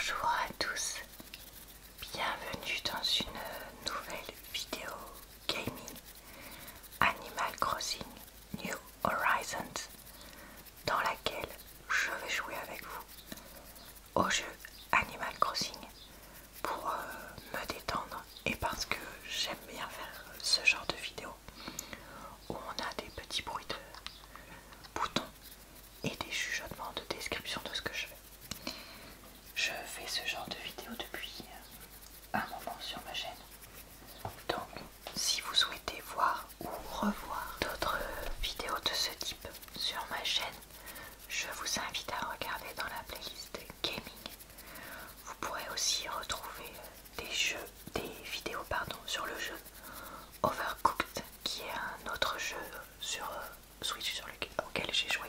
Bonjour à tous, bienvenue dans une nouvelle vidéo gaming Animal Crossing New Horizons dans laquelle je vais jouer avec vous au jeu Animal Crossing pour me détendre et parce que j'aime bien faire ce genre de vidéo où on a des petits bruits de boutons et des chuchotements de description de ce que je fais. Je fais ce genre de vidéo depuis un moment sur ma chaîne. Donc, si vous souhaitez voir ou revoir d'autres vidéos de ce type sur ma chaîne, je vous invite à regarder dans la playlist gaming. Vous pourrez aussi retrouver des vidéos sur le jeu Overcooked, qui est un autre jeu sur Switch auquel j'ai joué.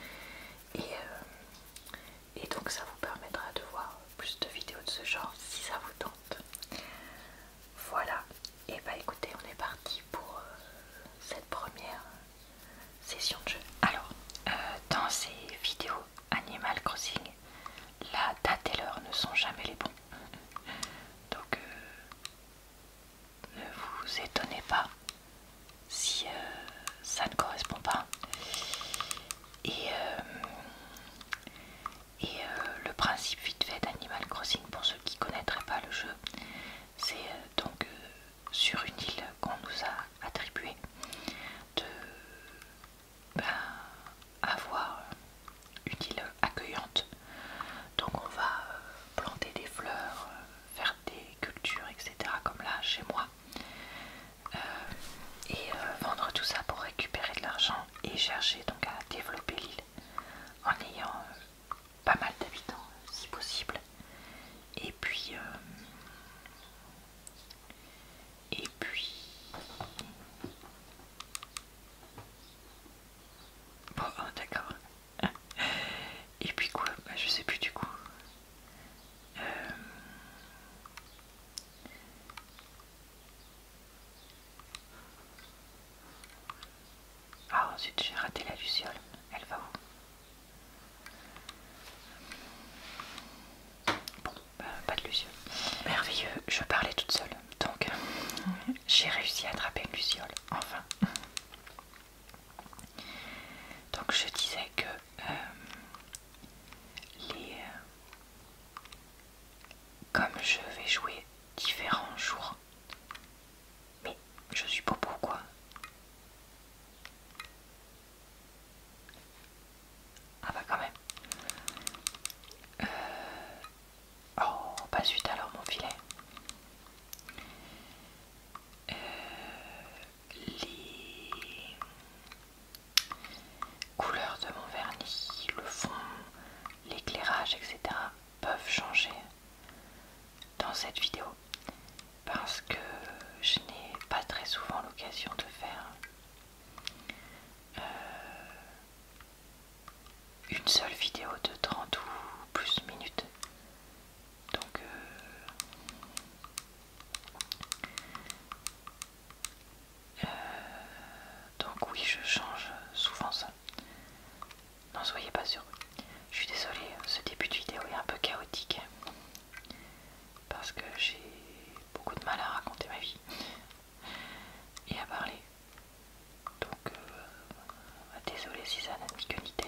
Et donc ça vous permettra de voir plus de vidéos de ce genre si ça vous tente. Voilà, et bah écoutez, on est parti pour cette première session de jeu. Alors, dans ces vidéos Animal Crossing, la date et l'heure ne sont jamais les bons. Donc ne vous étonnez pas si ça ne correspond pas. Le principe vite fait d'Animal Crossing, pour ceux qui ne connaîtraient pas le jeu, c'est donc sur une île qu'on nous a attribuée de avoir une île accueillante. Donc on va planter des fleurs, faire des cultures, etc. comme là chez moi, vendre tout ça pour récupérer de l'argent et chercher donc à développer l'île en ayant pas mal d'habitants si possible. Et puis bon, d'accord. Et puis quoi, je sais plus du coup. Ah, ensuite j'ai raté la luciole. Elle va où? Bon, pas de luciole. Merveilleux, je parlais toute seule. Donc, j'ai réussi à attraper une luciole, enfin. Donc, je disais que comme je vais jouer différents jours, mais je suis pas pourquoi. Ah bah quand même. Oh, pas zut alors mon filet. Les couleurs de mon vernis, le fond, l'éclairage, etc. peuvent changer dans cette vidéo parce que je n'ai pas très souvent l'occasion de faire une seule vidéo de 30 ou plus minutes. Donc oui, je change souvent ça. N'en soyez pas sûr. Je suis désolée, ce début de vidéo est un peu chaotique parce que j'ai beaucoup de mal à raconter ma vie et à parler. Donc désolée si ça n'a mis que ni tête.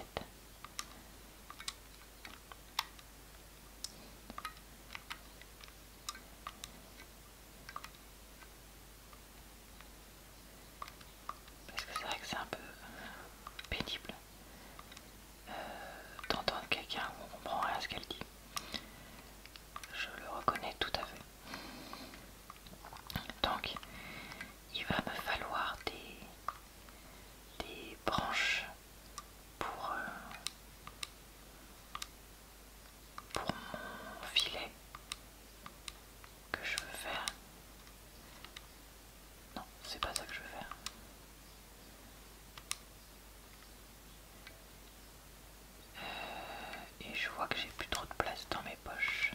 Parce que c'est vrai que c'est un peu pénible d'entendre quelqu'un où on comprend rien à ce qu'elle dit. Je le reconnais tout à fait. Donc il va me falloir des branches pour mon filet que je veux faire. Non, c'est pas ça que je veux faire. Et je vois que j'ai plus trop de place dans mes poches.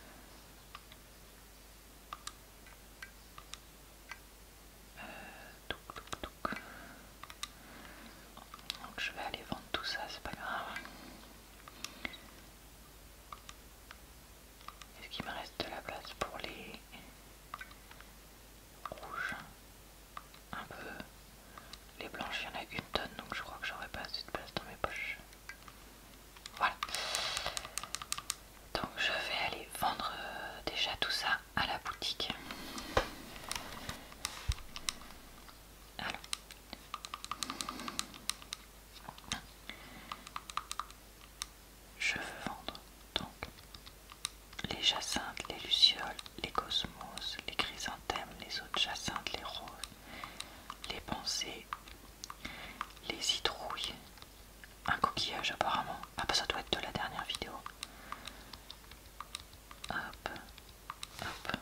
Donc je vais aller vendre tout ça, c'est pas grave. vendre déjà tout ça à la boutique. Alors. Je veux vendre donc les jacinthes, les lucioles, les cosmos, les chrysanthèmes, les autres jacinthes, les roses, les pensées, les citrouilles, un coquillage apparemment. Ah bah ça doit être de la dernière vidéo. Hop, hop.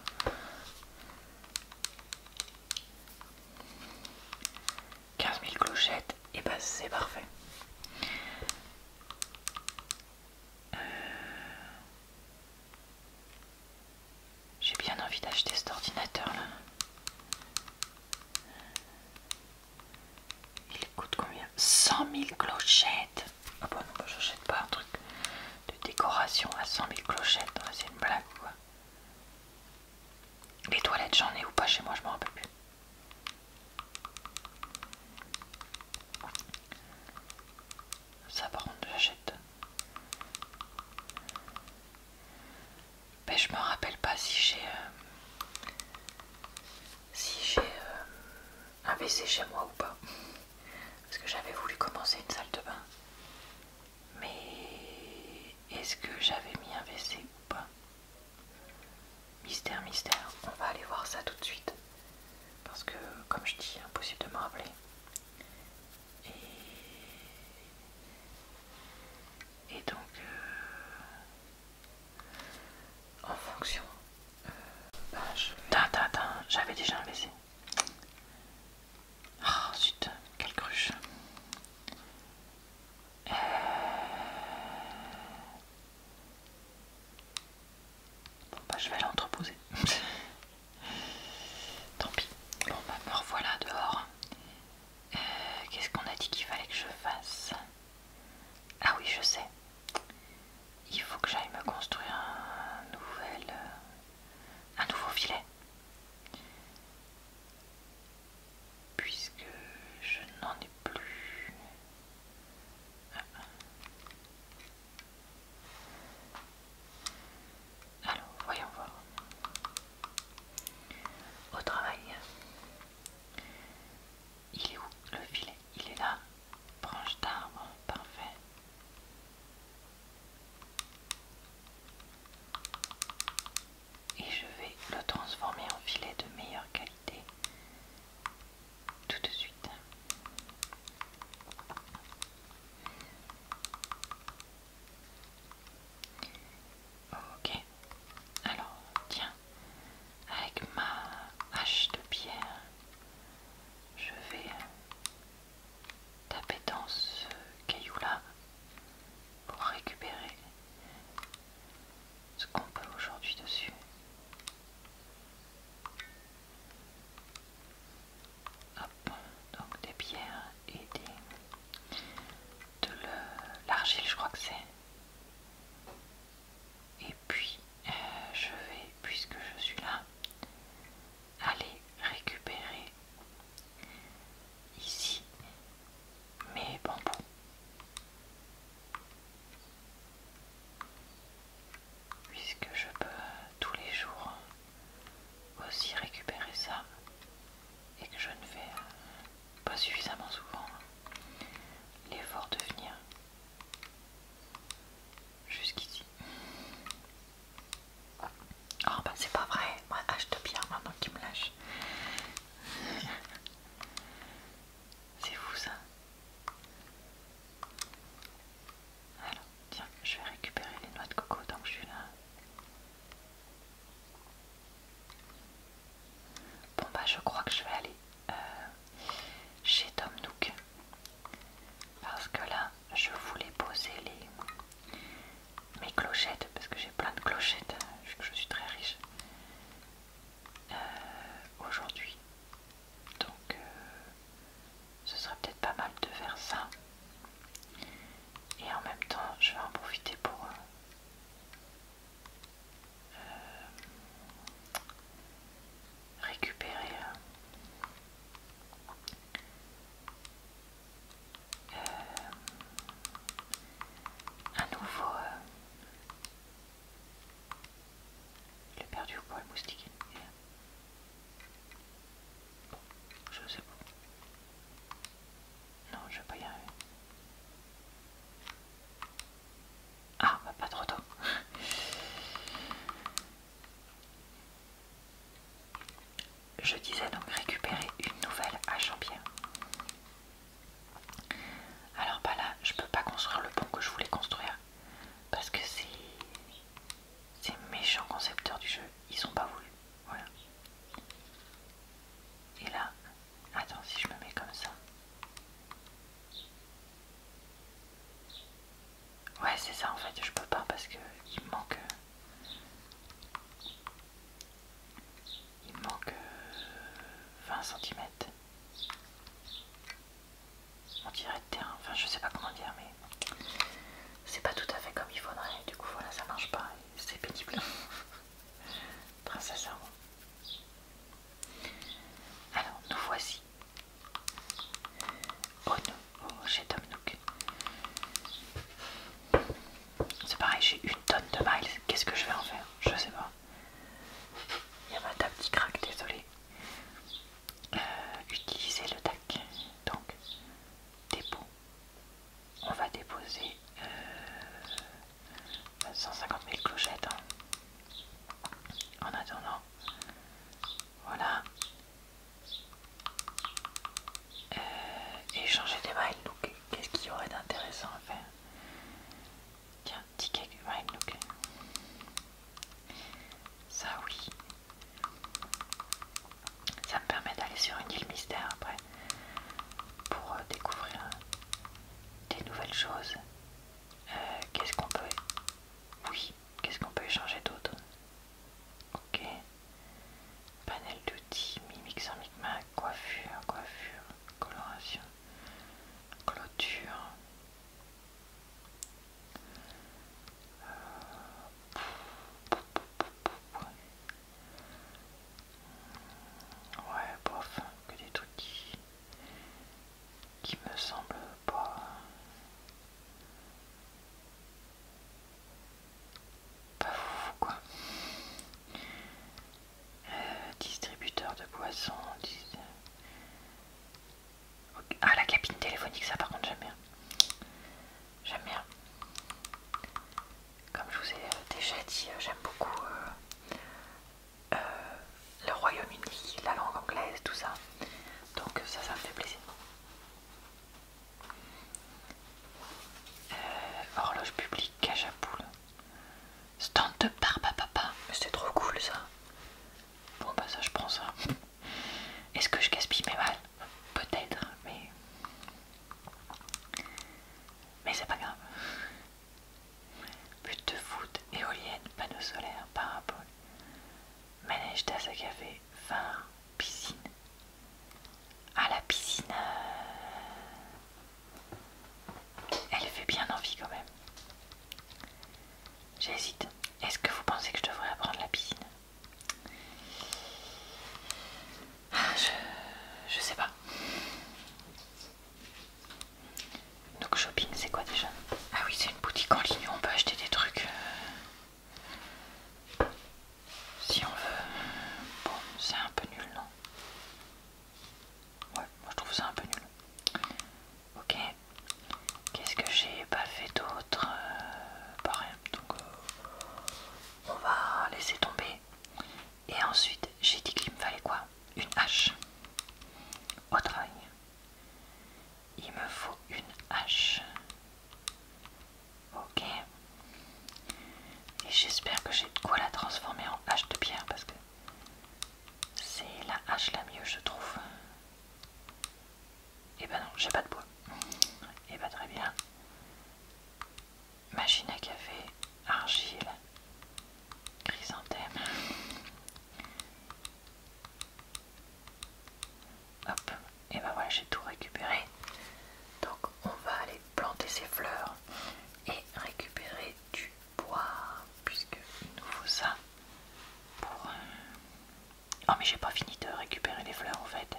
15 000 clochettes, et bah c'est parfait. J'ai bien envie d'acheter cet ordinateur là. Il coûte combien? 100 000 clochettes. Ah bah non, bah j'achète pas un truc de décoration à 100 000 clochettes. C'est une blague quoi. Les toilettes j'en ai ou pas chez moi, je m'en rappelle plus. Ça par contre j'achète. Mais je me rappelle pas si j'ai un WC chez moi ou pas. Parce que j'avais voulu commencer une salle de bain. Mais est-ce que j'avais mis un WC ou pas? Mystère, mystère. On va aller voir ça tout de suite. Parce que, comme je dis, impossible de me rappeler. Et donc, en fonction... j'avais déjà un WC. Oh zut, quelle cruche. Bon bah je vais l'entreposer. Tant pis. Bon bah me revoilà dehors. Qu'est-ce qu'on a dit qu'il fallait que je fasse? Ah oui, je sais. Il faut que j'aille me construire un nouveau filet. Puisque je n'en ai plus. Alors, voyons voir. je disais donc récupérer une nouvelle hache en pierre. Alors bah là, je peux pas construire le pont que je voulais construire parce que ces méchants concepteurs du jeu, ils ont pas voulu. Voilà. Et là, attends, si je me mets comme ça. Ouais, c'est ça en fait, je peux pas parce que il me manque. Il me manque 20 cm. On dirait de terrain, enfin je sais pas comment dire, mais c'est pas tout à fait comme il faudrait. Du coup, voilà, ça marche pas et c'est pénible. Très sincèrement. Alors, nous voici chez Tom Nook. C'est pareil, j'ai une tonne de miles. Qu'est-ce que je vais en faire? Je sais pas. Il y a ma table qui craque, désolé. Utiliser le DAC. Donc, dépôt. On va déposer 150 000 clochettes. Hein. En attendant, voilà. Échanger des miles. Donc, qu'est-ce qu'il y aurait d'intéressant à faire? Tiens, ticket mile. Donc, ça oui. Ça me permet d'aller sur une île mystère après pour découvrir des nouvelles choses. Qu'est-ce qu'on peut... Oui, qu'est-ce qu'on peut échanger d'autre? Ok. Panel d'outils, mimix en micmac, coiffure, coloration, clôture. Ouais, bof, que des trucs qui me semblent pas fou quoi. Distributeur de boissons. Ah, la cabine téléphonique, ça par contre j'aime bien. J'aime bien. Comme je vous ai déjà dit, j'aime beaucoup le Royaume-Uni, la langue anglaise, tout ça. Donc ça me fait plaisir. Horloge publique, cage à poules. Stand de barbe à papa. Mais c'est trop cool ça. Bon bah ça je prends ça. Est-ce que je gaspille mes balles? Peut-être, mais c'est pas grave. But de foot, éolienne, panneau solaire, parabole, manège, tasse à café, phare, piscine. Ah, la piscine, elle fait bien envie quand même. J'hésite. Est-ce que vous pensez que je devrais apprendre la piscine? Je sais pas. Donc shopping, c'est quoi déjà? Ah oui, c'est une boutique en ligne où on peut acheter des trucs si on veut. Bon, c'est un peu nul, non? Ouais, moi je trouve ça un peu nul. Ok. Qu'est-ce que j'ai pas fait d'autre? Pas rien. Donc on va laisser tomber. Et ensuite, j'ai dit qu'il me fallait quoi? Une hache. Au travail. Il me faut une hache. Ok. Et j'espère que j'ai de quoi la transformer en hache de pierre parce que c'est la hache la mieux, je trouve. Et ben non, j'ai pas de bois. Et ben très bien. Machine à café, argile, chrysanthème. Hop, et ben voilà, j'ai tout récupéré. Donc on va aller planter ces fleurs et récupérer du bois, puisqu'il nous faut ça pour... Oh mais j'ai pas fini de récupérer les fleurs en fait.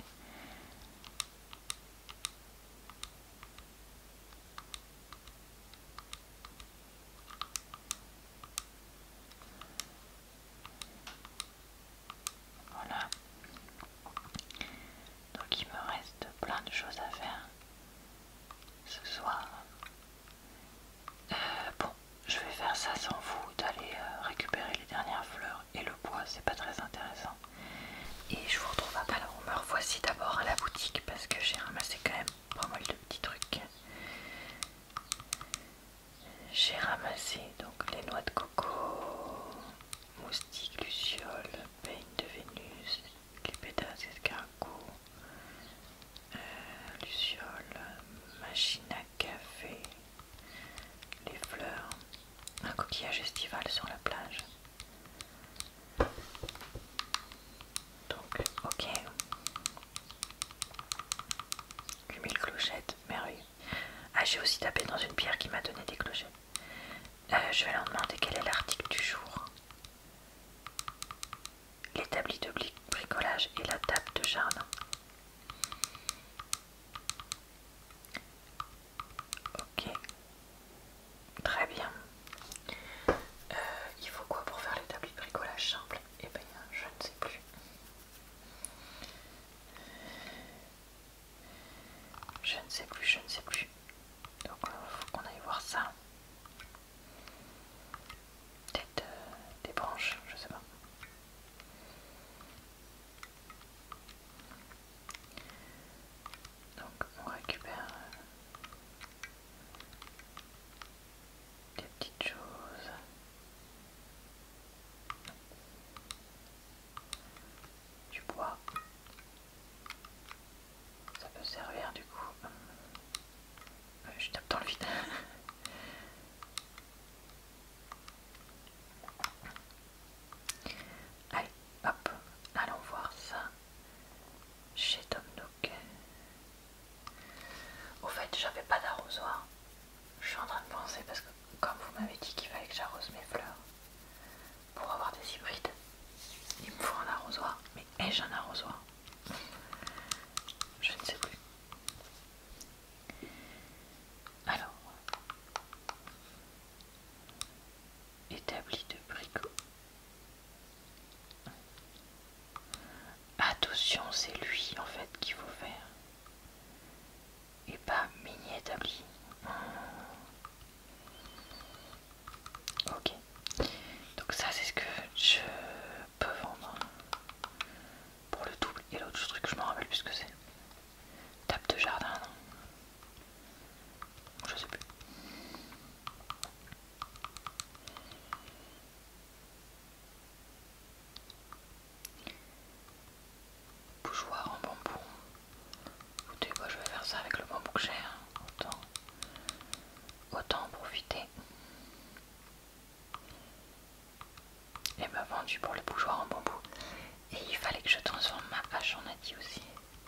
Voilà. Donc il me reste plein de choses à faire ce soir. Bon, je vais faire ça sans vous, d'aller récupérer les dernières fleurs et le bois, c'est pas très intéressant. Et je vous retrouve solution, c'est lui en fait qu'il faut faire. Et pas mini établi. Ok. Donc ça c'est ce que je peux vendre. Pour le double. Et l'autre truc, je me rappelle plus ce que c'est. Table de jardin, non? Je sais plus. Bougeoir en bambou. Écoutez, moi je vais faire ça avec le bambou que j'ai. Autant en profiter. Et m'a vendu pour le bougeoir en bambou. Et il fallait que je transforme ma hache en Adi aussi.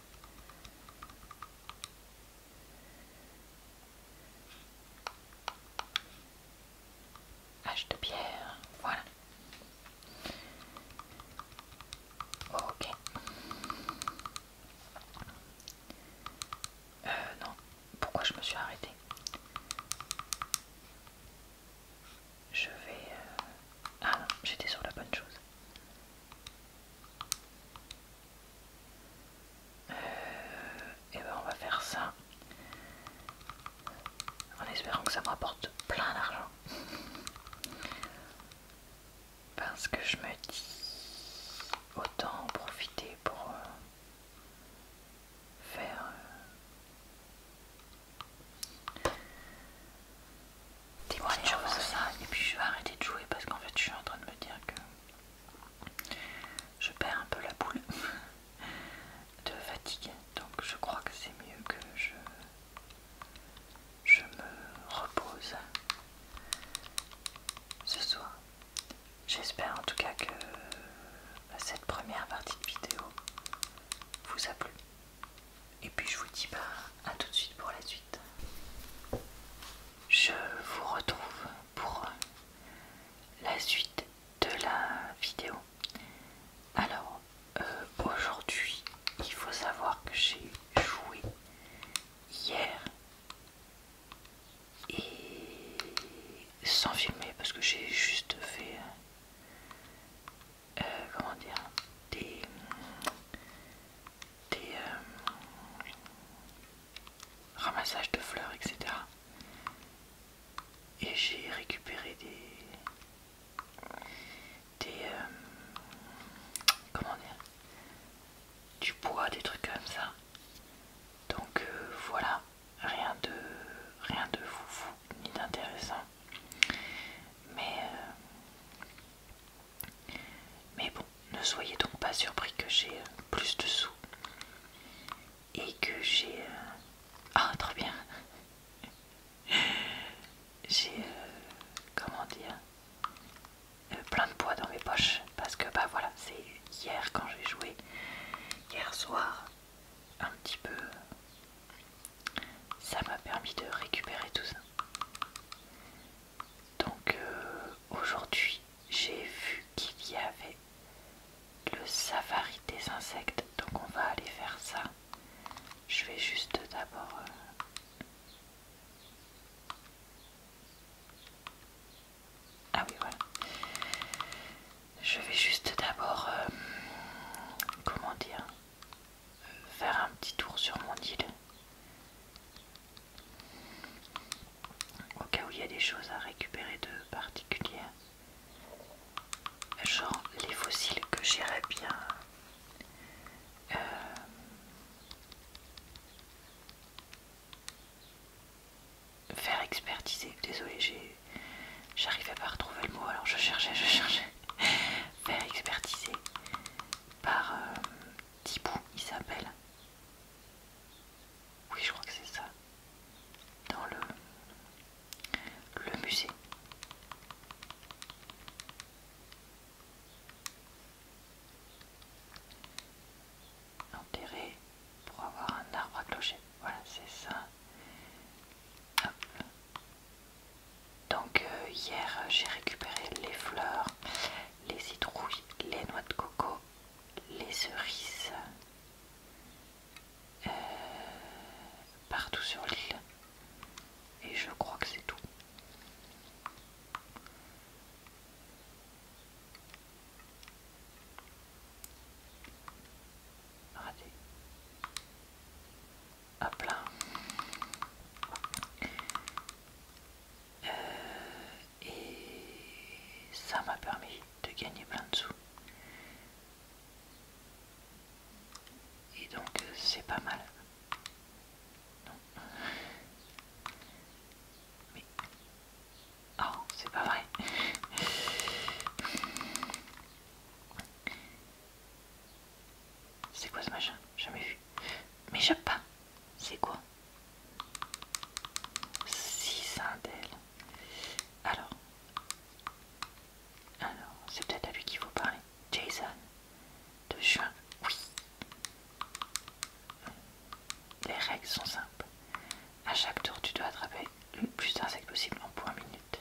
Hache de pierre, voilà. Ok. Non. Pourquoi je me suis arrêtée? Je vais... Ah non, j'étais sur la bonne chose. Et ben on va faire ça. En espérant que ça me rapporte plein d'argent. Parce que je me dis... Autant en profiter pour faire... des petites choses. Ça, et puis je vais arrêter de jouer parce qu'en fait je suis en train de me dire que je perds un peu la boule de fatigue. Donc je crois que c'est mieux que je me repose ce soir. J'espère en tout cas que cette première partie de vidéo vous a plu. Et puis je vous dis à tout de suite pour la suite. Je vous retrouve pour la suite de la vidéo. Alors aujourd'hui il faut savoir que j'ai joué hier et sans filmer parce que j'ai juste fait comment dire des ramassages de fleurs, etc. Et j'ai récupéré comment dire, du bois, des trucs comme ça. Donc voilà, rien de foufou ni d'intéressant. Mais bon, ne soyez donc pas surpris que j'ai plus de sous et que j'ai ah trop bien. J'ai comment dire plein de poids dans mes poches parce que bah voilà, c'est hier quand j'ai joué hier soir un petit peu, ça m'a permis de récupérer tout ça. Donc aujourd'hui j'ai vu qu'il y avait le safari des insectes, donc on va aller faire ça. Je vais juste d'abord ah oui voilà, je vais juste d'abord comment dire faire un petit tour sur mon île au cas où il y a des choses à récupérer de particulières, genre les fossiles que j'irais bien faire expertiser. Désolé, j'arrivais pas à retrouver le mot, alors je cherchais. Faire expertiser par Thibaut, il s'appelle. Oui, je crois que c'est ça. Dans le musée. Enterrer pour avoir un arbre à clocher. Voilà, c'est ça. Hop. gagner plein de sous. Et donc c'est pas mal. Non. Mais... Oh, c'est pas vrai. C'est quoi ce machin? Jamais vu. Mais j'aime pas. C'est quoi? 6 indels. Alors, c'est peut-être à lui qu'il faut parler. Jason, de juin. Oui. Les règles sont simples. À chaque tour, tu dois attraper le plus d'insectes possible en points minutes.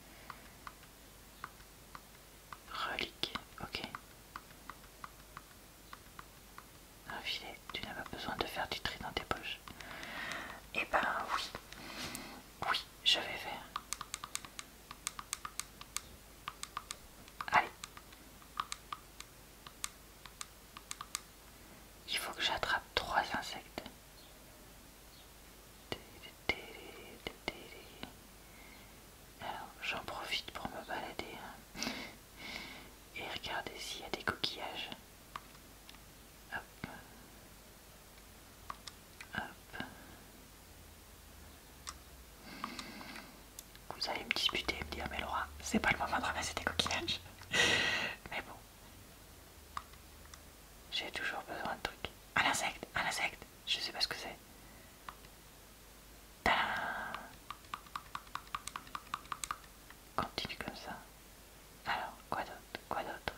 Relique, ok. Un filet, tu n'as pas besoin de faire du tri dans tes poches. Eh ben oui. Oui, je vais faire. Allez. Il faut que j'attrape 3 insectes. Alors, j'en profite pour me balader et regarder s'il y a des coquillages. Hop. Hop. Vous allez me disputer et me dire, mais Laura, c'est pas le moment de ramasser des coquillages. Mais bon. J'ai toujours besoin de trucs. Un insecte, un insecte. Je sais pas ce que c'est. Continue comme ça. Alors, quoi d'autre? Quoi d'autre?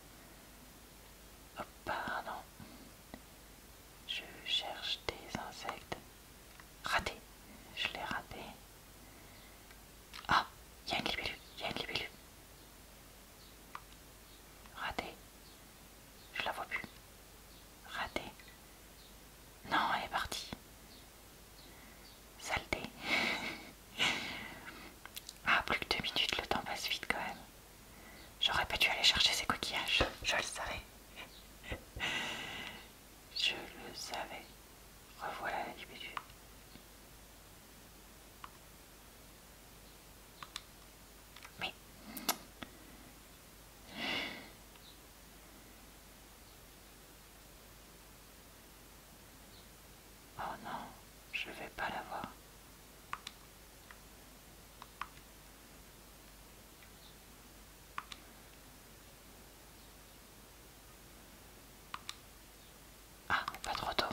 Hop, pardon. Je cherche des insectes. Raté. Je l'ai raté. Ah, il y a une libellule. Il y a une libellule. Raté. Je la vois plus. Raté. Non, elle est partie. Saleté. Ah, plus que 2 minutes, le temps passe vite quand même. J'aurais pas dû aller chercher ces coquillages. Je le savais. Je le savais. Revoilà la libellule. Mais... oh non, je vais pas la voir. Ah, pas trop tôt.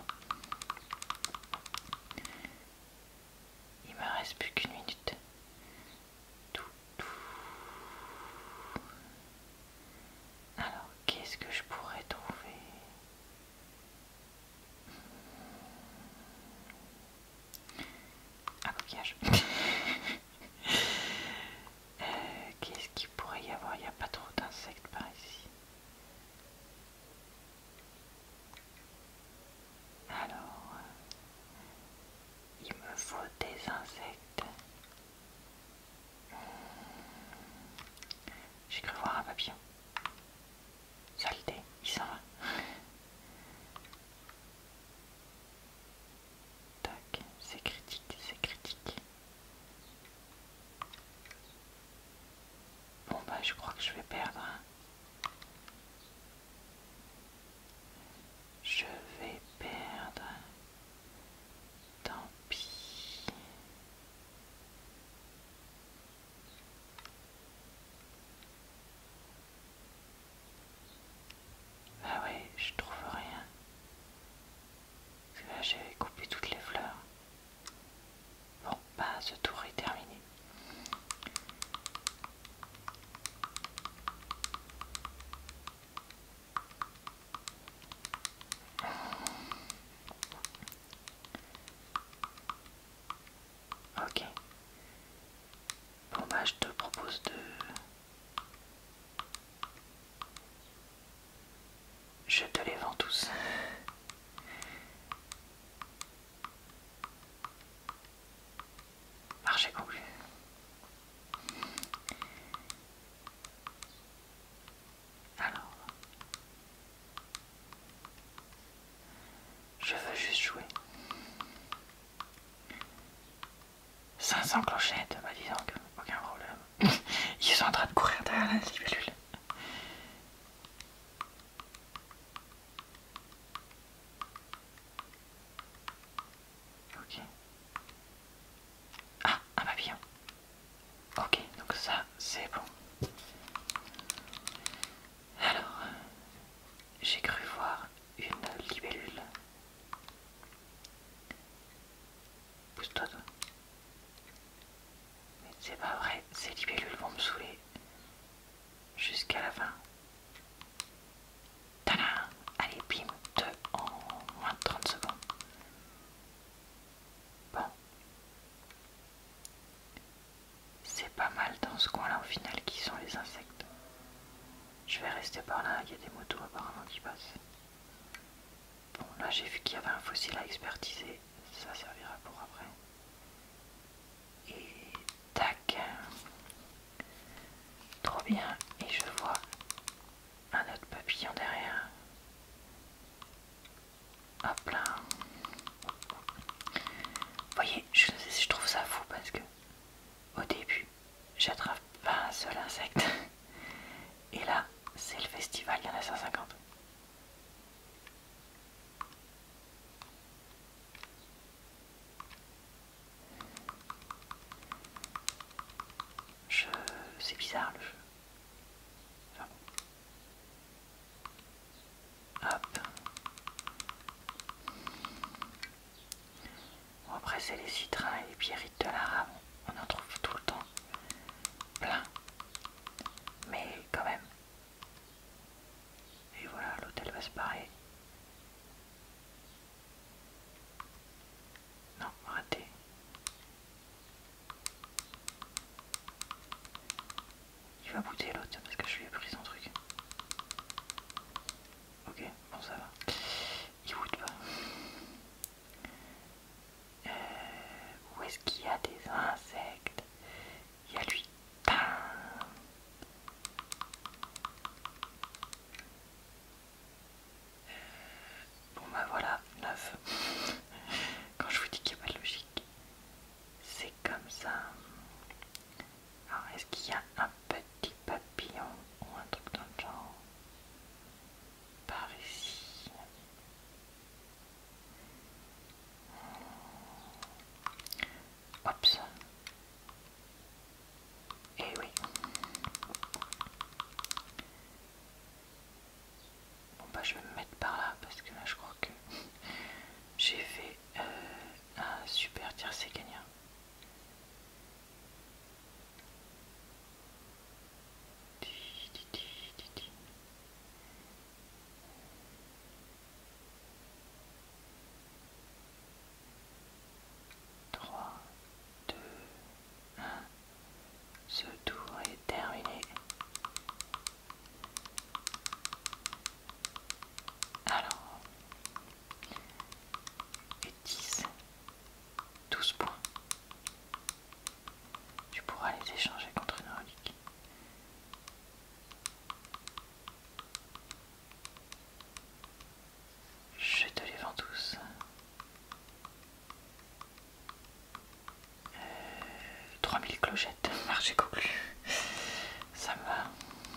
Il me reste plus qu'une minute. Tout. Alors, qu'est-ce que je pourrais trouver? Un coquillage. Qu'est-ce qu'il pourrait y avoir? Il n'y a pas trop d'insectes par ici. Alors, il me faut des insectes. J'ai cru voir un papillon. Saleté, il s'en va. Tac, c'est critique, c'est critique. Bon bah je crois que je vais perdre. Je vais perdre. Tant pis. Ah ouais, je trouve rien. Parce que là j'avais coupé toutes les fleurs. Bon, bah ce tour est terminé. c'est bon. Alors, j'ai cru voir une libellule. Pousse-toi, toi. Mais c'est pas vrai, ces libellules vont me saouler jusqu'à la fin. Tadam! Allez, bim, 2 en moins de 30 secondes. Bon. C'est pas mal dans ce coin-là au final qui sont les insectes. Je vais rester par là, il y a des motos apparemment qui passent. Bon, là j'ai vu qu'il y avait un fossile à expertiser, ça servira pour après. Et tac. Trop bien, et je vois un autre papillon derrière. Hop là. Vous voyez, je trouve ça fou parce que au début, j'attrape pas un seul insecte. Et là, c'est le festival, il y en a 150. C'est bizarre le jeu. Enfin bon. Hop. Bon, après, c'est les citrins et les pierrites de l'arabe. On en trouve tout le temps. Plein. Mais quand même. Et voilà, l'hôtel va se barrer. Non, raté. Il va bouter l'autre parce que je lui ai pris son truc. Ok, bon ça va. Il boude pas. Où est-ce qu'il y a des insectes? Il y a lui. Bon bah voilà, 9. Quand je vous dis qu'il n'y a pas de logique, c'est comme ça. Alors est-ce qu'il y a un petit papillon ou un truc dans le genre? Par ici. Hop. Et oui. Bon bah je vais me mettre par là parce que là je crois que j'ai fait un super tiercé gagnant. Ce tour est terminé. Alors, et 10, 12 points. Tu pourras les échanger contre une relique. Je te les vends tous. 3000 clochettes, marché conclu. Ça me va.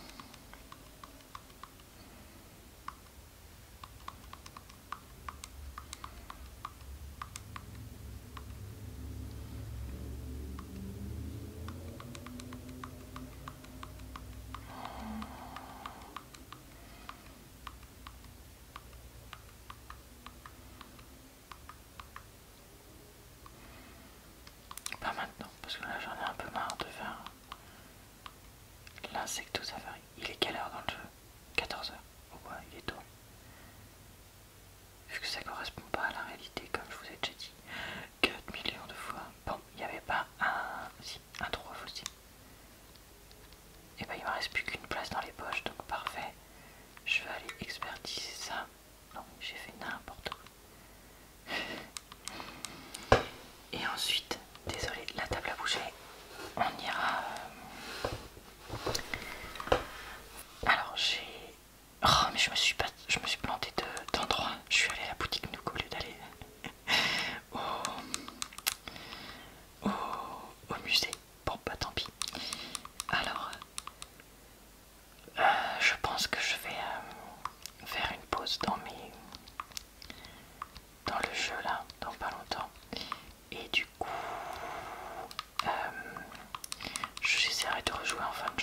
Pas maintenant, parce que là j'en ai un peu marre de faire l'insecto safari. Il est quelle heure dans le jeu? 14 h. Oh ouais, il est tôt. Vu que ça correspond pas à la réalité, comme je vous ai déjà dit 4 millions de fois. Bon, il n'y avait pas un... si, un 3 aussi. Et bah il me reste plus qu'une place dans les poches, donc parfait. Je vais aller expertiser ça. Non, j'ai fait n'importe quoi. Et ensuite, désolé, la table a bougé. On ira... Alors j'ai... Oh mais je me suis planté d'endroit. Je suis allé à la boutique Nook au lieu d'aller au musée. Bon bah tant pis. Alors... je pense que je vais faire une pause dans le jeu là, dans pas longtemps. Et du coup, j'essaierai de rejouer en fin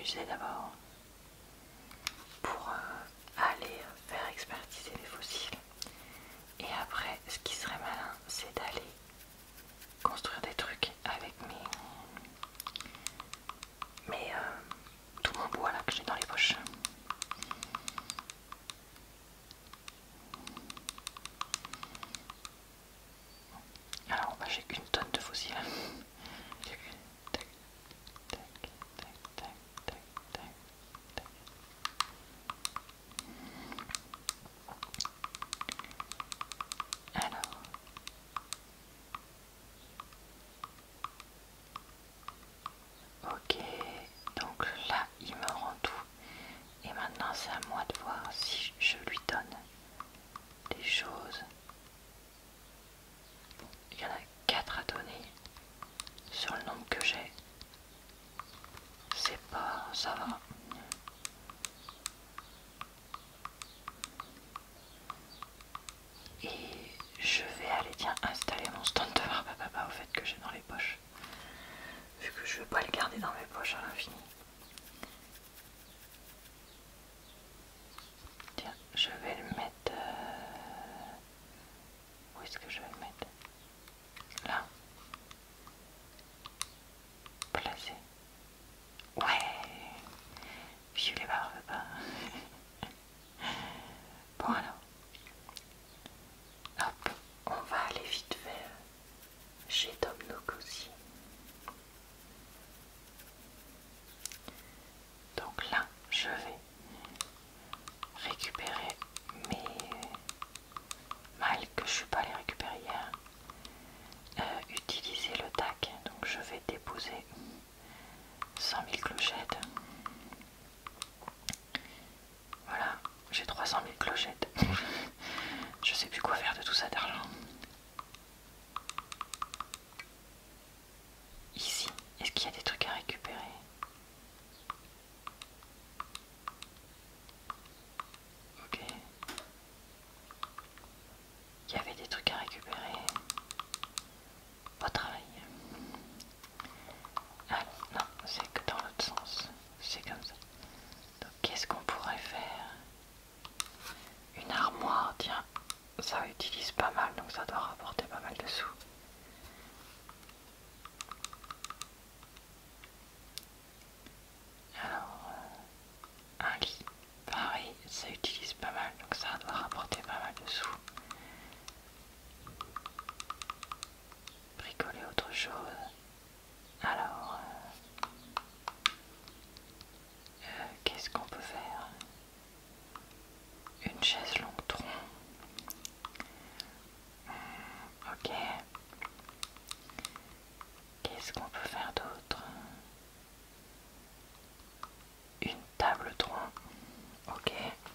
musée d'abord pour aller faire expertiser les fossiles. Et après, ce qui serait malin, c'est d'aller construire des trucs avec tout mon bois là que j'ai dans les poches. Alors, bah, j'ai qu'une tonne de fossiles. Tac, tac, tac, tac, tac, tac, tac. Alors, ok, donc là il me rend tout et maintenant c'est à moi de voir si je lui donne des choses. Il y en a 4 à donner sur le nombre que j'ai. C'est pas... ça va. Et je vais aller, tiens, installer mon stand de barbe au fait que j'ai dans les poches. Vu que je vais pas le garder dans mes poches à l'infini. Tiens, je vais le mettre... Où est-ce que je vais le mettre? Là. Placé. Ouais. Vieux les barbes. Bon alors. Hop, on va aller vite fait chez Tom Nook aussi. Donc là, je vais récupérer mes malles que je suis pas allée récupérer hier. Utiliser le tac, donc je vais déposer 100 000 clochettes. Voilà, j'ai 300 000 clochettes. Je sais plus quoi faire de tout ça d'argent. Ici, est-ce qu'il y a des trucs à récupérer? Ok. Il y avait des trucs à récupérer. Au travail. Ah non, c'est que dans l'autre sens. C'est comme ça. Donc qu'est-ce qu'on pourrait faire? Une armoire, tiens. Ça utilise pas mal, donc ça doit rapporter pas mal de sous. Alors, un lit, pareil, ça utilise pas mal, donc ça doit rapporter pas mal de sous. Bricoler autre chose. Alors, qu'est-ce qu'on peut faire? Une chaise longue tronc. Ok. Qu'est-ce qu'on peut faire d'autre? Une table tronc. Ok.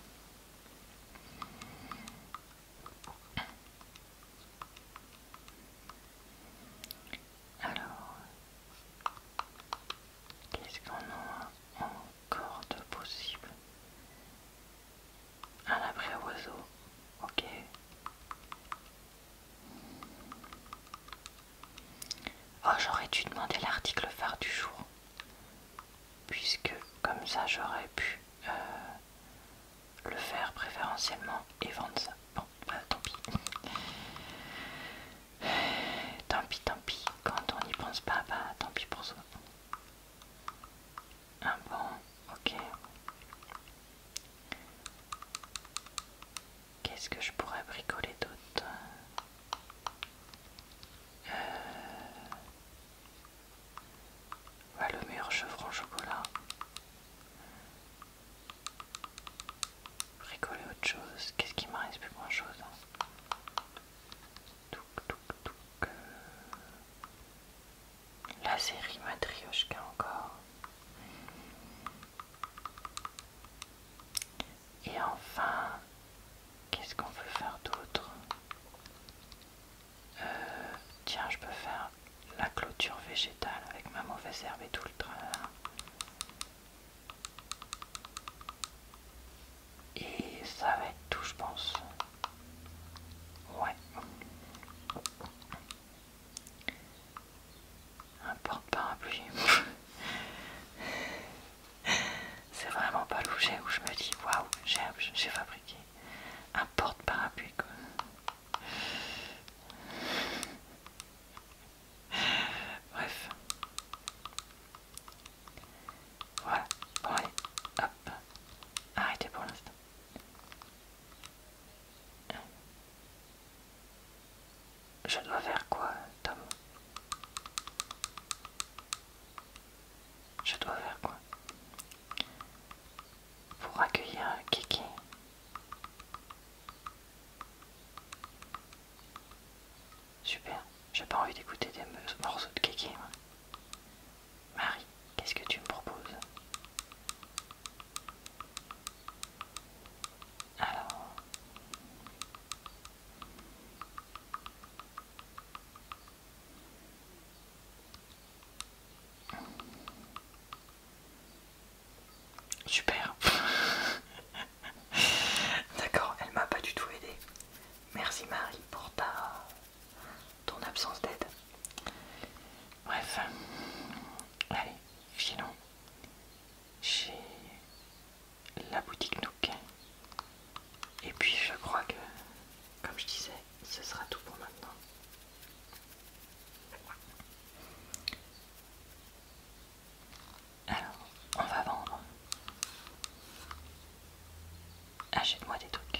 Alors, qu'est-ce qu'on a encore de possible? Un abri à oiseaux. Ok. Oh, j'aurais dû demander l'article phare du jour. Puisque comme ça j'aurais pu le faire préférentiellement et vendre ça. Bon, bah tant pis. Tant pis. Quand on n'y pense pas, bah tant pis pour soi. Un banc, ok. Qu'est-ce que je pourrais bricoler d'autre? Bah, le mur chevron chocolat. Bricoler autre chose. Qu'est-ce qui me reste? Plus grand chose. La série Matryoshka encore. Et enfin, qu'est-ce qu'on peut faire d'autre? Tiens, je peux faire la clôture végétale avec ma mauvaise herbe et tout le tralala. Et ça va être tout, je pense. Ouais. Un porte-parapluie. je dois faire quoi, Tom? Je dois faire quoi pour accueillir Kéké? Super, j'ai pas envie d'écouter des morceaux de Kéké. Marie, qu'est-ce que tu me proposes? Alors... Super. D'accord, elle m'a pas du tout aidé. Merci Marie pour ton absence d'aide. Bref, allez, filons chez la boutique Nook. Et puis je crois que, comme je disais, ce sera tout pour maintenant. Alors, on va vendre. Achète-moi des trucs.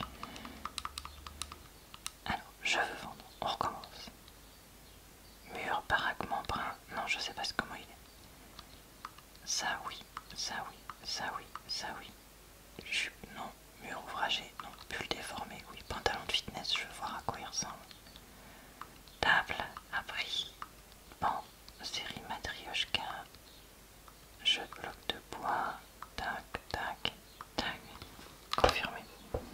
Alors, je veux vendre. On recommence. Mur, baraquement brun. Non, je sais pas comment il est. Ça oui, ça oui, ça oui, ça oui. Jupe, non. Mur ouvragé, non. Pull déformé, oui. Pantalon de fitness, je veux voir à quoi il ressemble. Table, abri, banc, série matrioshka. Jeu de bloc de bois. Tac, tac, tac. Confirmé.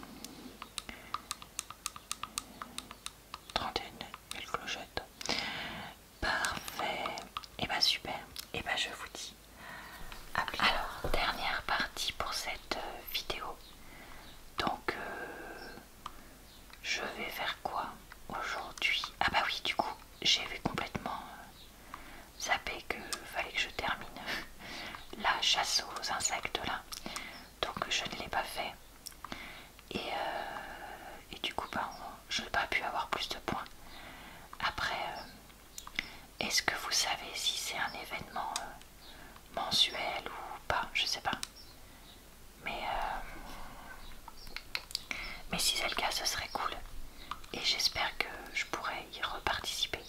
31 000 clochettes. Parfait. Et bah super. Et bah je vous dis à plus tard. Alors, dernière partie pour cette vidéo. Donc je vais faire quoi aujourd'hui? Ah bah oui, du coup j'ai vu complètement zappé que fallait que je termine la chasse aux insectes là. Donc je ne l'ai pas fait. Et du coup bah, je n'ai pas pu avoir plus de points. Après, est-ce que vous savez si c'est un événement mensuel ou pas? Je sais pas. Mais si c'est le cas, ce serait cool. Et j'espère que je pourrai y reparticiper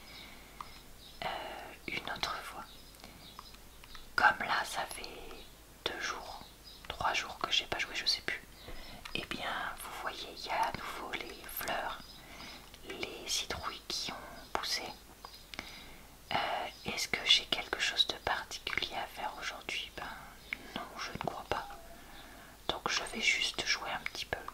une autre fois. Comme là, ça fait 2 jours, 3 jours que j'ai pas joué, je sais plus. Et bien, vous voyez, il y a à nouveau les fleurs, les citrouilles qui ont poussé. Est-ce que j'ai quelque chose de particulier à faire aujourd'hui? Ben non, je ne crois pas. Donc je vais juste jouer un petit peu.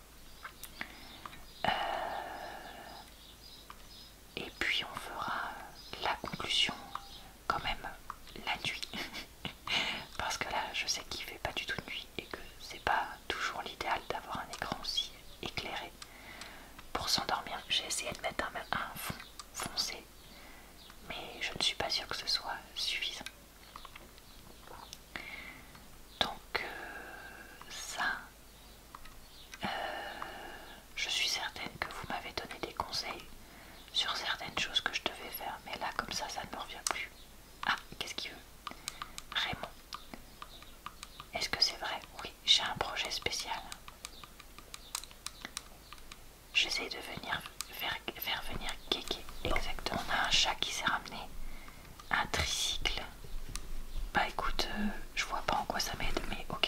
Et puis on fera la conclusion quand même la nuit. Parce que là je sais qu'il fait pas du tout de nuit et que c'est pas toujours l'idéal d'avoir un écran aussi éclairé pour s'endormir. J'ai essayé de mettre un fond foncé, mais je ne suis pas sûre que ce soit suffisant. Donc ça, je suis certaine que vous m'avez donné des conseils sur certaines choses que je devais faire, mais là comme ça ne me revient plus. Ah, qu'est-ce qu'il veut? Raymond. Est-ce que c'est vrai? Oui, j'ai un projet spécial. J'essaie de faire venir Kéké. Exactement. On a un chat qui s'est ramené. Un tricycle. Bah écoute, je vois pas en quoi ça m'aide, mais ok.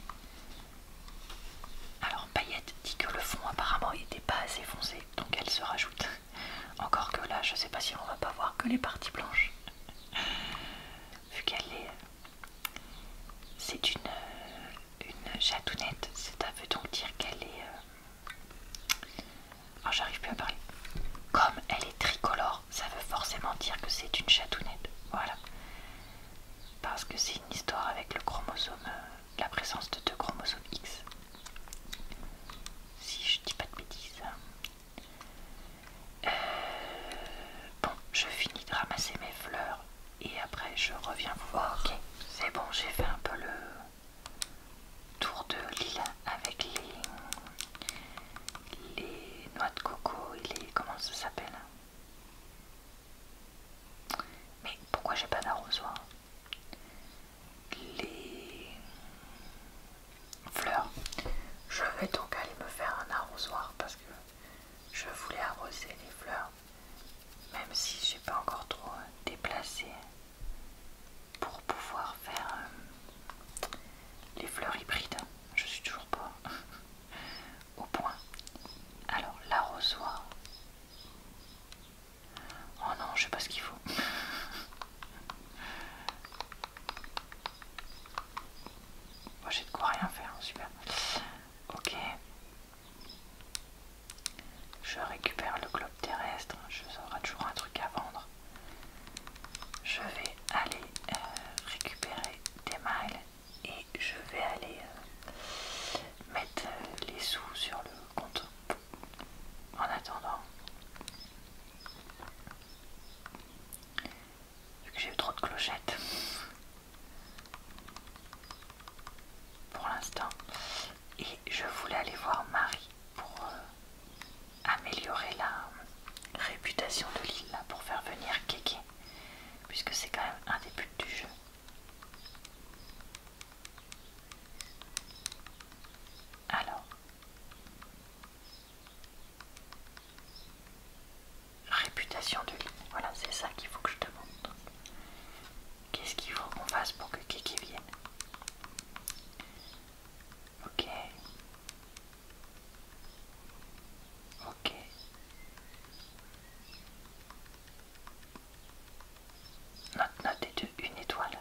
Alors Paillette dit que le fond apparemment n'était pas assez foncé, donc elle se rajoute. Encore que là, je sais pas si on va pas voir que les parties blanches. Vu qu'elle est... C'est une chatounette, ça veut donc dire qu'elle est... Oh, j'arrive plus à parler. Comme elle est tricolore, ça veut forcément dire que c'est une chatounette. Voilà. Parce que c'est une histoire avec le chromosome, la présence de 2 chromosomes X. Si je dis pas de bêtises. Bon, je finis de ramasser mes fleurs et après je reviens vous voir. Ok, c'est bon, j'ai fait un peu le tour de l'île avec les noix de coco et les... comment ça s'appelle? Mais pourquoi j'ai pas d'arrosoir? Les fleurs. Je vais donc aller me faire un arrosoir parce que je voulais arroser les fleurs. même si j'ai pas encore trop déplacé pour pouvoir faire les fleurs hybrides. Je suis toujours pas au point. Alors l'arrosoir. Oh non, je sais pas ce qu'il faut. Moi j'ai de quoi rien faire, super. Ok. Je récupère le globe terrestre, ça aura toujours un truc à vendre. Je vais aller récupérer des miles et je vais aller mettre les sous sur le compte. En attendant, vu que j'ai eu trop de clochettes pour l'instant, et je voulais aller voir Marie pour améliorer la réputation de l'île là, pour faire venir Kéké, puisque c'est quand même un des buts du jeu. Alors, réputation de l'île, voilà, c'est ça qu'il faut que je te montre. Qu'est-ce qu'il faut qu'on fasse pour que Kéké vienne? Ok. Ok. Notre note est de 1 étoile.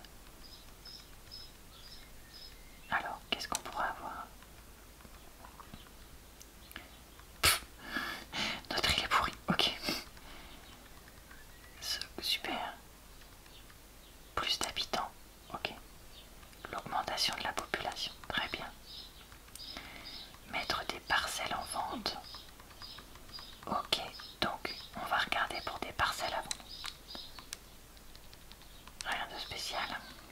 Alors, qu'est-ce qu'on pourra avoir? Notre île est pourrie, ok. Super. Plus d'habitants, ok. L'augmentation de la population, très bien. Mettre des parcelles en vente. Ok, donc on va regarder pour des parcelles à vendre. Rien de spécial.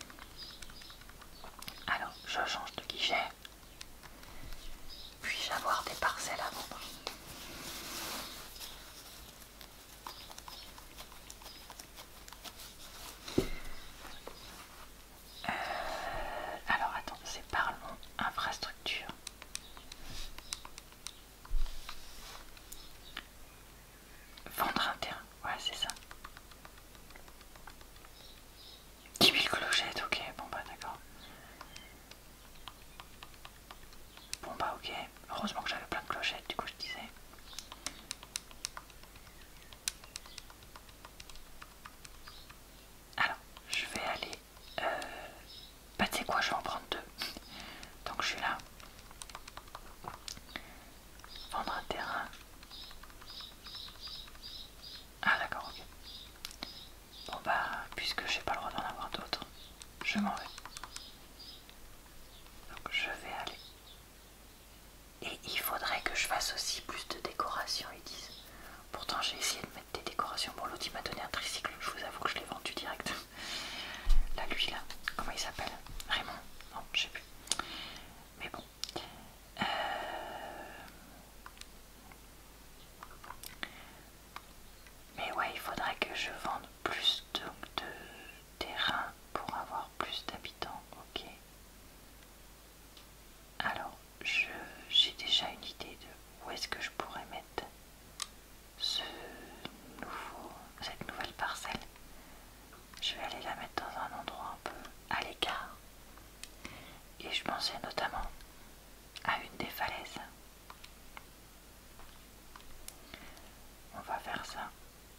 Alors, je change de guichet. Puis-je avoir des parcelles à vendre? Alors attends, c'est parlons infrastructure. Vendre un terrain, ouais c'est ça. 10 000 clochettes, ok, bon bah d'accord. Bon bah ok, heureusement que j'avais plein de clochettes, du coup je disais. Alors, je vais aller... Bah tu sais quoi, je vais en prendre 2. Donc je suis là. Vendre un terrain. Ah d'accord, ok. Bon bah, puisque j'ai pas le droit d'en avoir d'autres, je m'en vais. Donc je vais aller. Et il faudrait que je fasse aussi plus de décoration, ils disent. Pourtant j'ai essayé de mettre des décorations. Bon, l'autre il m'a donné un tricycle, je vous avoue que je l'ai vendu direct. Là, lui là, comment il s'appelle? Raymond? Non, je sais plus. Mais bon. Mais ouais, il faudrait que je vende plus de terrain pour avoir plus d'habitants. Ok. Alors, j'ai déjà une idée de où est-ce que je pourrais mettre cette nouvelle parcelle. Je vais aller la mettre dans un endroit un peu à l'écart. Et je pensais notamment à une des falaises. On va faire ça.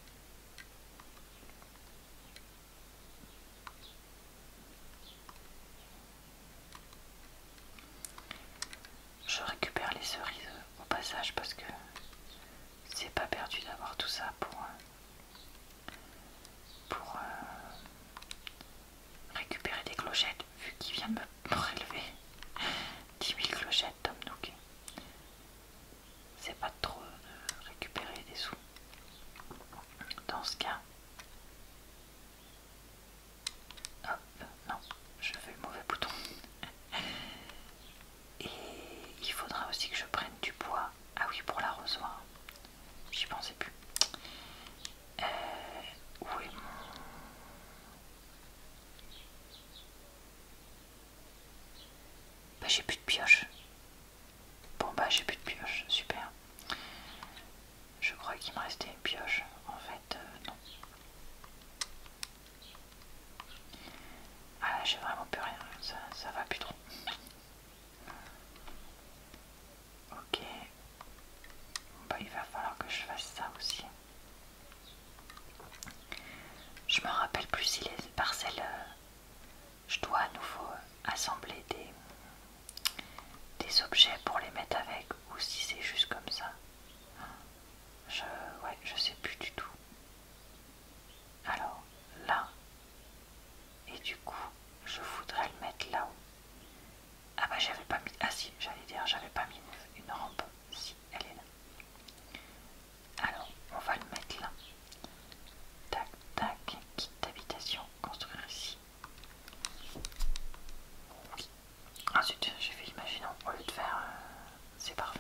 Je récupère les cerises au passage parce que c'est pas perdu d'avoir tout ça pour récupérer des clochettes vu qu'il vient de me prélever 10 000 clochettes Tom Nook. C'est pas trop de récupérer des sous. Dans ce cas, hop, non, je fais le mauvais bouton. Et il faudra aussi que je prenne du bois. Ah oui, pour l'arrosoir. J'y pensais plus. Où est mon... Bah j'ai plus de pioche. Bon bah j'ai plus de pioche, super. Je crois qu'il me restait une pioche. En fait, non. ça va plus trop. Ok. Bah, il va falloir que je fasse ça aussi. Je me rappelle plus si les parcelles, je dois à nouveau assembler des objets pour les mettre avec, ou si c'est juste comme ça. Ouais, je sais plus du tout. Alors là, et du coup, je voudrais le mettre là-haut. Ah bah j'avais pas mis, ah si, j'allais dire, j'avais pas mis une rampe. Si, elle est là. Alors, on va le mettre là. Tac, tac, kit d'habitation, construire ici. Oui. Ah zut, j'ai fait imaginons au lieu de faire, c'est parfait.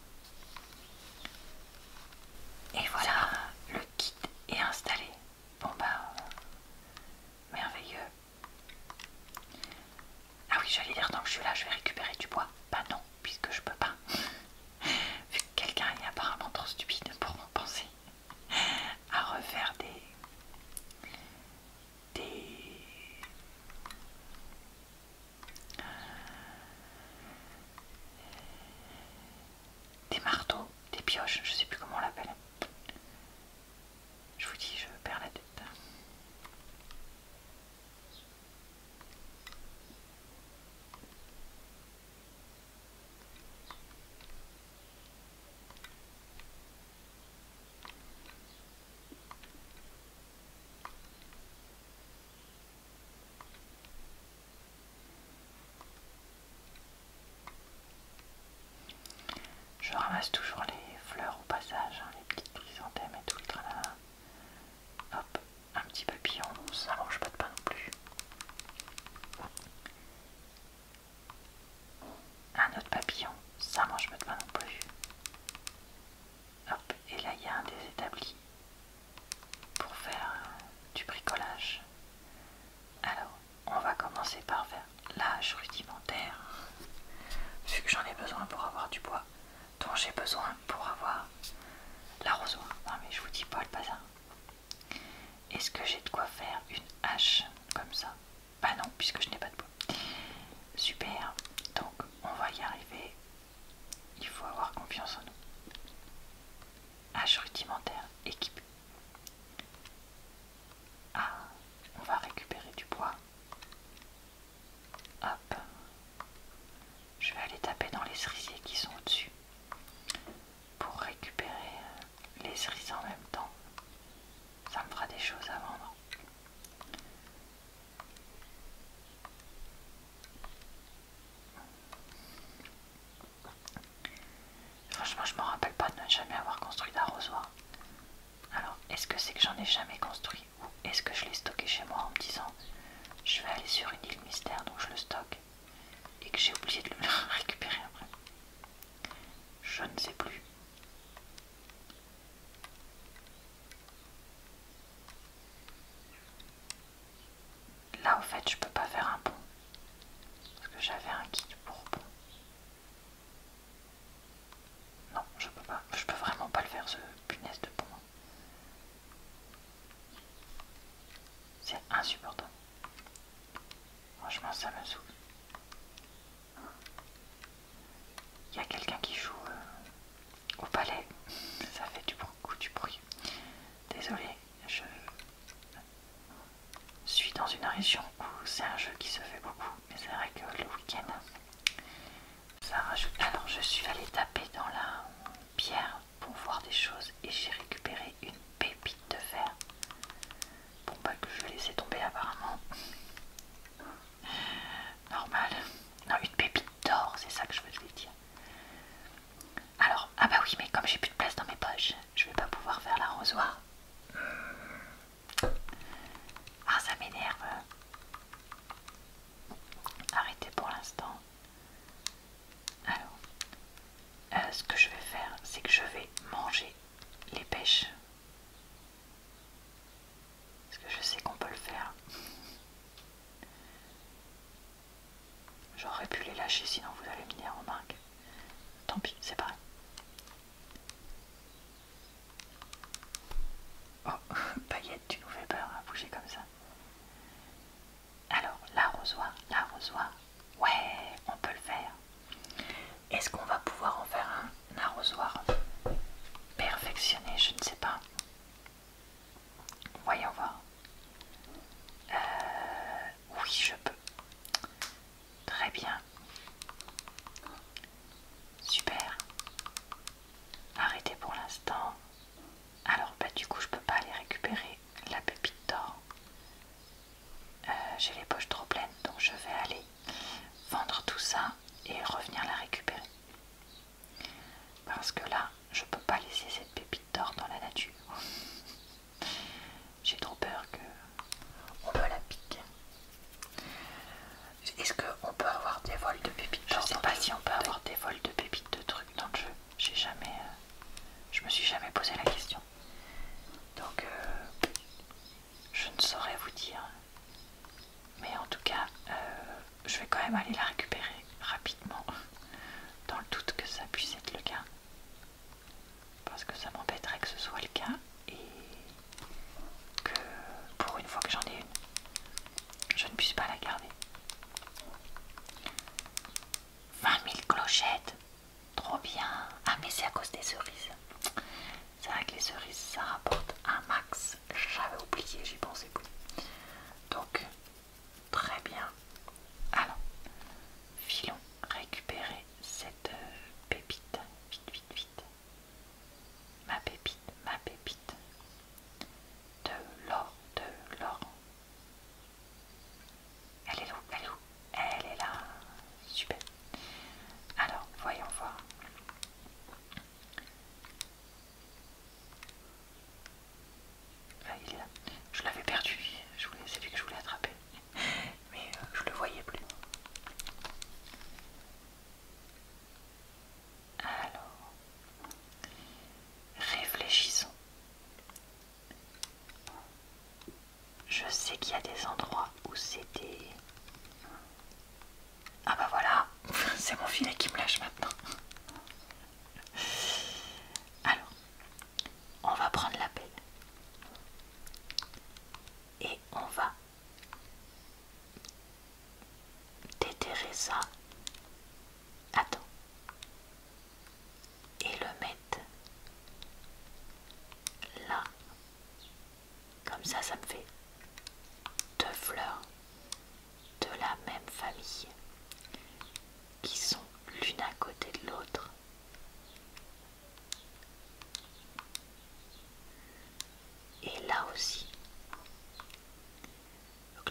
Et voilà, le kit est installé. Bon bah, merveilleux. Ah oui, j'allais dire, tant que je suis là, je vais récupérer du bois. Bah non, puisque je peux pas. Vu que quelqu'un est apparemment trop stupide pour penser à refaire des marteaux, des pioches, je sais plus comment on l'appelle. Je vous dis, je perds la tête. Je ramasse toujours les fleurs au passage, hein, les petites chrysanthèmes et tout le tralala. Hop, un petit papillon, ça mange pas de pain non plus. Un autre papillon, ça mange pas de pain non plus. Hop, et là il y a un des établis pour faire du bricolage. Alors, on va commencer par faire l'âge rudimentaire, vu que j'en ai besoin pour avoir du bois, dont j'ai besoin pour avoir l'arrosoir. Non mais je vous dis pas le bazar. Est-ce que j'ai de quoi faire une hache comme ça? Bah non, puisque je n'ai pas de bois. Super, donc on va y arriver. Il faut avoir confiance en nous. Hache rudimentaire, équipe. Ah, on va récupérer du bois. Hop. Je vais aller taper dans les cerisiers qui sont au-dessus pour récupérer les cerises en même temps. Ça me fera des choses à vendre. Franchement, je me rappelle pas de ne jamais avoir construit d'arrosoir. Alors, est-ce que c'est que j'en ai jamais construit, ou est-ce que je l'ai stocké chez moi en me disant je vais aller sur une île mystère donc je le stocke et que j'ai oublié de le récupérer après? Je ne sais plus. Là, au fait, je peux pas faire un pont parce que j'avais un kit pour pont. Non, je peux pas. Je peux vraiment pas le faire, ce punaise de pont. C'est insupportable. Franchement, ça me saoule. Il y a quelqu'un qui joue au palais. Ça fait beaucoup du bruit. Désolée, je suis dans une région où c'est un jeu qui se fait beaucoup. Mais c'est vrai que le week-end, ça rajoute. Alors, je suis allée taper dans la pierre pour voir des choses et j'ai récupéré une pépite de fer. Bon bah que je vais laisser tomber apparemment. Normal. Non, une pépite d'or, c'est ça que je voulais dire. Alors, ah bah oui, mais comme j'ai plus de place dans mes poches, je vais pas pouvoir faire l'arrosoir. Ah, ça m'énerve. Arrêtez pour l'instant. Alors, ce que je vais faire, c'est que je vais manger les pêches. Parce que je sais qu'on peut le faire. J'aurais pu les lâcher, sinon vous allez me dire en marque. Tant pis, c'est pareil. Oh, paillette, tu nous fais peur à bouger comme ça. Alors, l'arrosoir,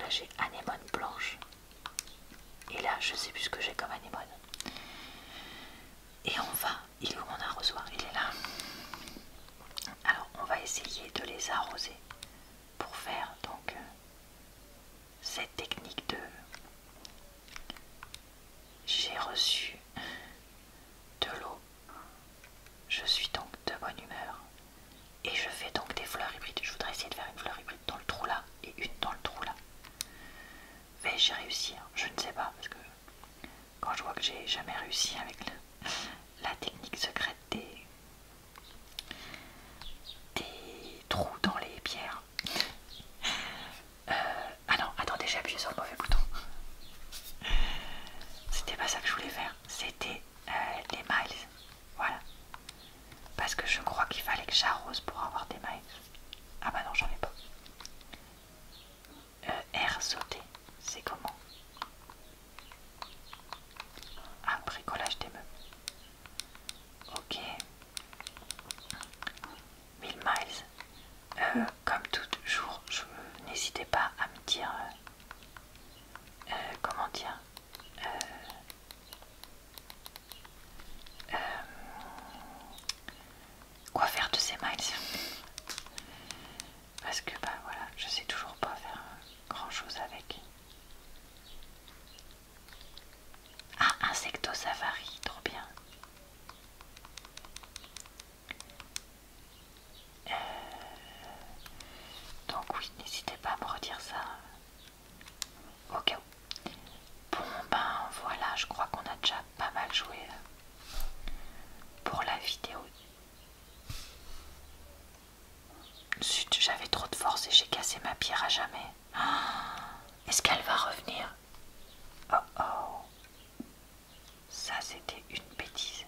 j'ai anémone blanche. Et là, je sais plus ce que j'ai comme anémone. Et on va, il est où mon arrosoir? Il est là. Alors on va essayer de les arroser pour faire donc cette technique de... J'ai reçu de l'eau, je suis donc de bonne humeur et je fais donc des fleurs hybrides. Je voudrais essayer de faire une fleur hybride dans le trou là et une dans le trou là. Vais-je réussir? Je ne sais pas, parce que quand je vois que j'ai jamais réussi avec la technique secrète des trous dans les pierres. Ah non, attendez, j'ai appuyé sur le mauvais bouton. C'était pas ça que je voulais faire, c'était les miles. Voilà. Parce que je crois qu'il fallait que j'arrose pour avoir des miles. Ah bah non, j'en ai pas. R sauter, c'est comment? Ah, bricolage des meubles. Ok. 1000 miles. Comme toujours, n'hésitez pas à me dire comment dire quoi faire de ces miles. Parce que bah voilà, je sais toujours pas faire grand chose avec. Ah, insecto safari, trop bien. Donc oui, n'hésitez pas à me redire ça au cas où. Bon ben voilà, je crois qu'on a déjà pas mal joué pour la vidéo. Zut, j'avais trop de force et j'ai cassé ma pierre à jamais. Est-ce qu'elle va revenir? Oh oh, ça c'était une bêtise.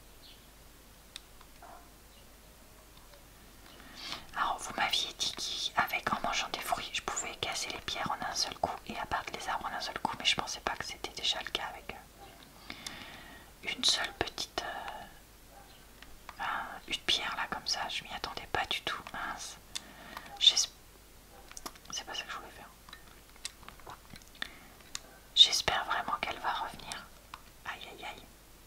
Alors vous m'aviez dit qu'avec en mangeant des fruits, je pouvais casser les pierres en un seul coup et abattre les arbres en un seul coup, mais je pensais pas que c'était déjà le cas avec une seule petite une pierre là comme ça. Je m'y attendais pas du tout, mince. C'est pas ça que je voulais faire. J'espère vraiment qu'elle va revenir. Aïe aïe aïe.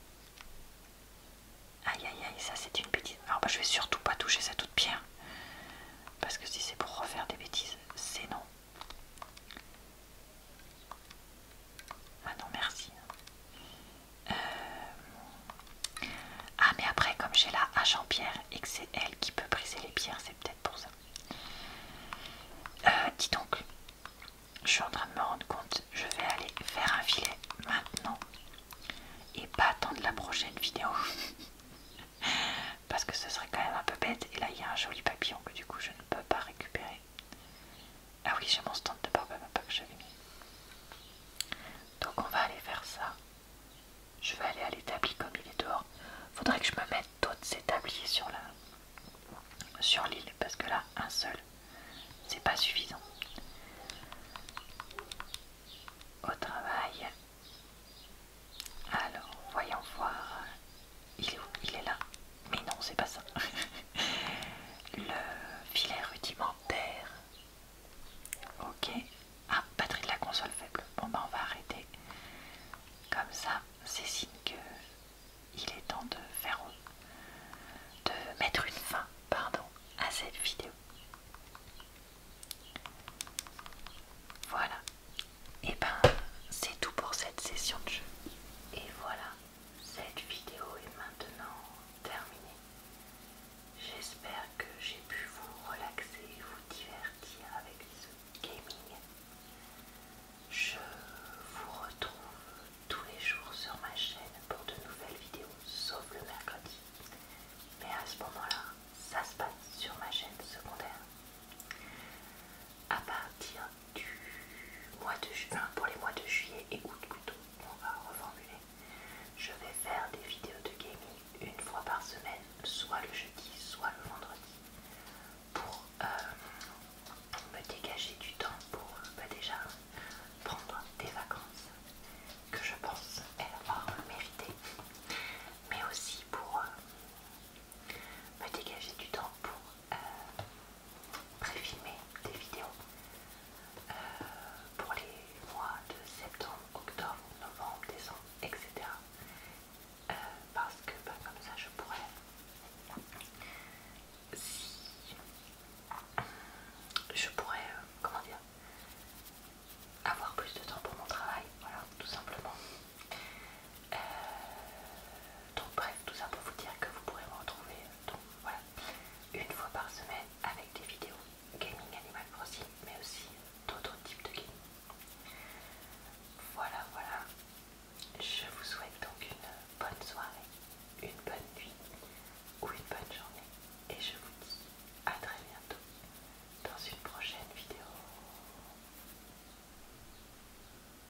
Aïe aïe aïe, ça c'était une bêtise. Alors bah je vais surtout pas toucher cette autre pierre. Parce que si c'est pour refaire des bêtises, c'est non. Ah non merci. Ah mais après comme j'ai la hache en pierre et que c'est elle qui peut briser les pierres, c'est peut-être pour ça. Dis donc, je suis en train de me rendre compte, je vais aller faire un filet maintenant et pas attendre la prochaine vidéo. Parce que ce serait quand même un peu bête. Et là il y a un joli papillon que du coup je ne peux pas récupérer. Ah oui, j'ai mon stand de barbe à papa que j'avais mis. Donc on va aller faire ça. Je vais aller à l'établi comme il est dehors. Faudrait que je me mette d'autres établis sur l'île, parce que là un seul c'est pas suffisant. Au travail,